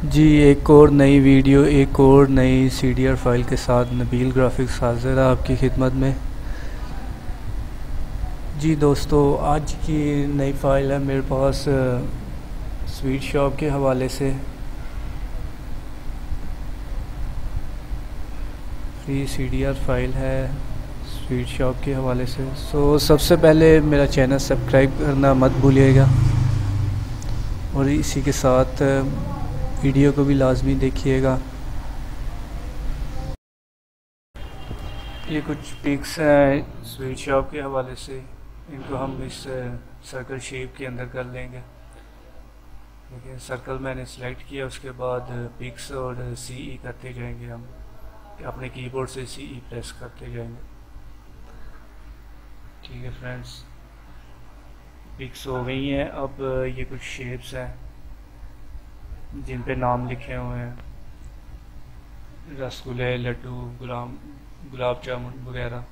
जी एक और नई वीडियो, एक और नई CDR फाइल के साथ नबील ग्राफिक्स हाज़िर है आपकी खिदमत में। जी दोस्तों, आज की नई फ़ाइल है मेरे पास स्वीट शॉप के हवाले से फ्री CDR फाइल है स्वीट शॉप के हवाले से। सबसे पहले मेरा चैनल सब्सक्राइब करना मत भूलिएगा और इसी के साथ वीडियो को भी लाजमी देखिएगा। ये कुछ पिक्स हैं स्वीट शॉप के हवाले से, इनको हम इस सर्कल शेप के अंदर कर लेंगे। देखिए सर्कल मैंने सेलेक्ट किया, उसके बाद पिक्स और CE करते जाएंगे। हम अपने कीबोर्ड से CE प्रेस करते जाएंगे। ठीक है फ्रेंड्स, पिक्स हो गई हैं। अब ये कुछ शेप्स हैं जिन पे नाम लिखे हुए हैं, रसगुल्ले, लड्डू, गुलाब जामुन वगैरह।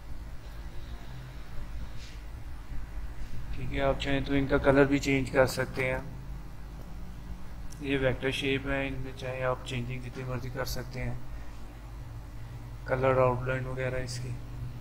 ठीक है, आप चाहें तो इनका कलर भी चेंज कर सकते हैं। ये वेक्टर शेप है, इनमें चाहे आप चेंजिंग जितनी मर्जी कर सकते हैं, कलर आउटलाइन वगैरह इसकी।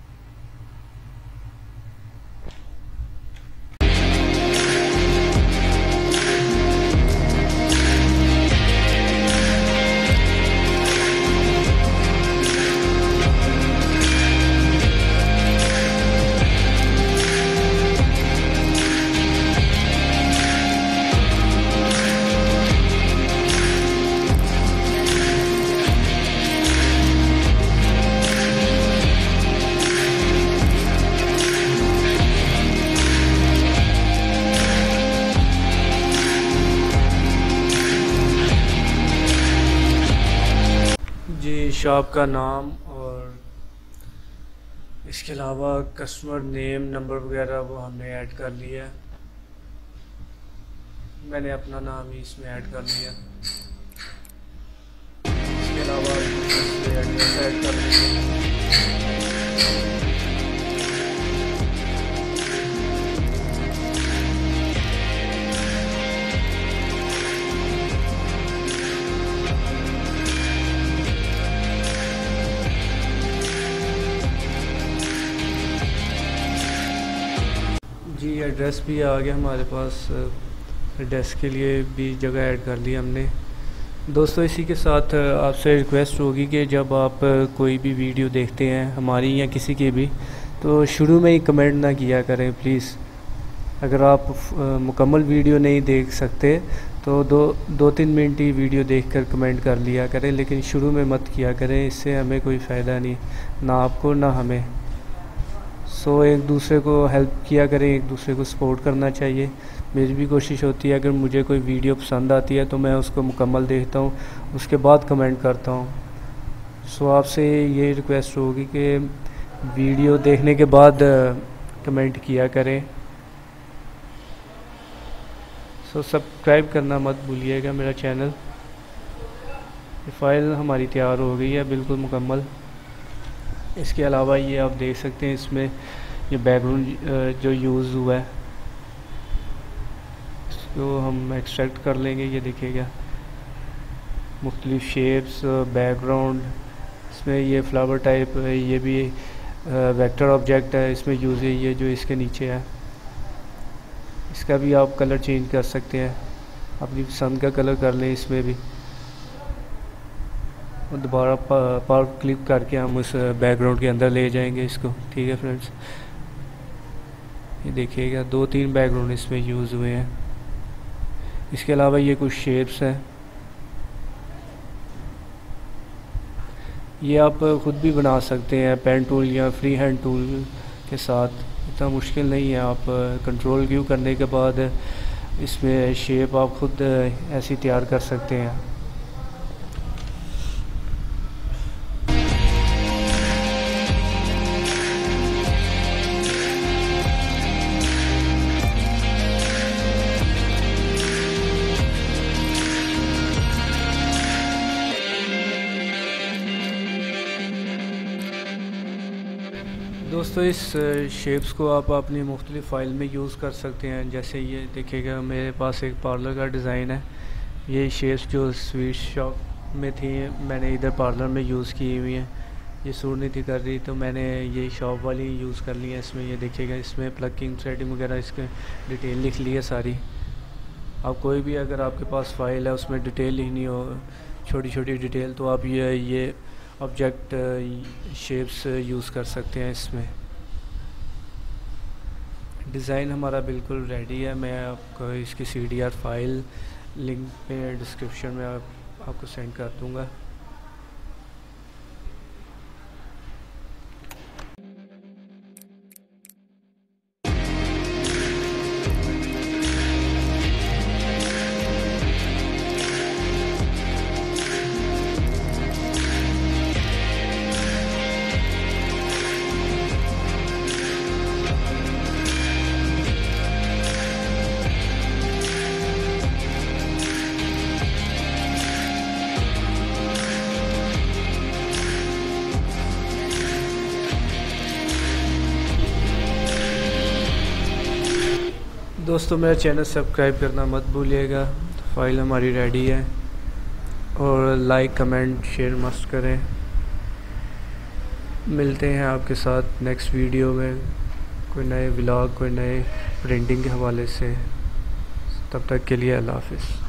जी शॉप का नाम और इसके अलावा कस्टमर नेम, नंबर वगैरह वो हमने ऐड कर लिया है। मैंने अपना नाम ही इसमें ऐड कर लिया। इसके अलावा एड्रेस ऐड कर लिया। जी एड्रेस भी आ गया हमारे पास, एड्रेस के लिए भी जगह ऐड कर ली हमने। दोस्तों इसी के साथ आपसे रिक्वेस्ट होगी कि जब आप कोई भी वीडियो देखते हैं हमारी या किसी की भी, तो शुरू में ही कमेंट ना किया करें प्लीज़। अगर आप मुकम्मल वीडियो नहीं देख सकते तो दो तीन मिनट ही वीडियो देखकर कमेंट कर लिया करें, लेकिन शुरू में मत किया करें, इससे हमें कोई फ़ायदा नहीं, ना आपको ना हमें। एक दूसरे को हेल्प किया करें, एक दूसरे को सपोर्ट करना चाहिए। मेरी भी कोशिश होती है अगर मुझे कोई वीडियो पसंद आती है तो मैं उसको मुकम्मल देखता हूँ, उसके बाद कमेंट करता हूँ। आपसे ये रिक्वेस्ट होगी कि वीडियो देखने के बाद कमेंट किया करें। सब्सक्राइब करना मत भूलिएगा मेरा चैनल। ये फ़ाइल हमारी तैयार हो गई है बिल्कुल मुकम्मल। इसके अलावा ये आप देख सकते हैं इसमें ये बैकग्राउंड जो यूज़ हुआ है इसको हम एक्सट्रैक्ट कर लेंगे। ये देखिएगा मुख्तलिफ शेप्स, बैकग्राउंड, इसमें ये फ्लावर टाइप, ये भी वेक्टर ऑब्जेक्ट है, इसमें यूज़ है। ये जो इसके नीचे है इसका भी आप कलर चेंज कर सकते हैं, अपनी पसंद का कलर कर लें इसमें भी। और दोबारा पावर क्लिक करके हम उस बैकग्राउंड के अंदर ले जाएंगे इसको। ठीक है फ्रेंड्स, ये देखिएगा 2-3 बैकग्राउंड इसमें यूज़ हुए हैं। इसके अलावा ये कुछ शेप्स हैं, ये आप ख़ुद भी बना सकते हैं पेन टूल या फ्री हैंड टूल के साथ, इतना मुश्किल नहीं है। आप कंट्रोल क्यू करने के बाद इसमें शेप आप ख़ुद ऐसी तैयार कर सकते हैं। दोस्तों इस शेप्स को आप अपनी मुख्तलिफ़ फ़ाइल में यूज़ कर सकते हैं। जैसे ये देखिएगा मेरे पास एक पार्लर का डिज़ाइन है, ये शेप्स जो स्वीट शॉप में थी मैंने इधर पार्लर में यूज़ की हुई हैं। ये सूट नहीं थी कर रही तो मैंने ये शॉप वाली यूज़ कर ली है। इसमें ये देखिएगा, इसमें प्लकिंग थ्रेडिंग वगैरह इसके डिटेल लिख ली है सारी। आप कोई भी अगर आपके पास फ़ाइल है उसमें डिटेल लिखनी हो, छोटी छोटी डिटेल, तो आप ये ऑब्जेक्ट शेप्स यूज़ कर सकते हैं इसमें। डिज़ाइन हमारा बिल्कुल रेडी है। मैं आपको इसकी CDR फाइल लिंक पे डिस्क्रिप्शन में आपको सेंड कर दूँगा। दोस्तों मेरा चैनल सब्सक्राइब करना मत भूलिएगा। फाइल हमारी रेडी है, और लाइक कमेंट शेयर मस्त करें। मिलते हैं आपके साथ नेक्स्ट वीडियो में, कोई नए व्लॉग, कोई नए प्रिंटिंग के हवाले से। तब तक के लिए अल्लाह हाफ़िज़।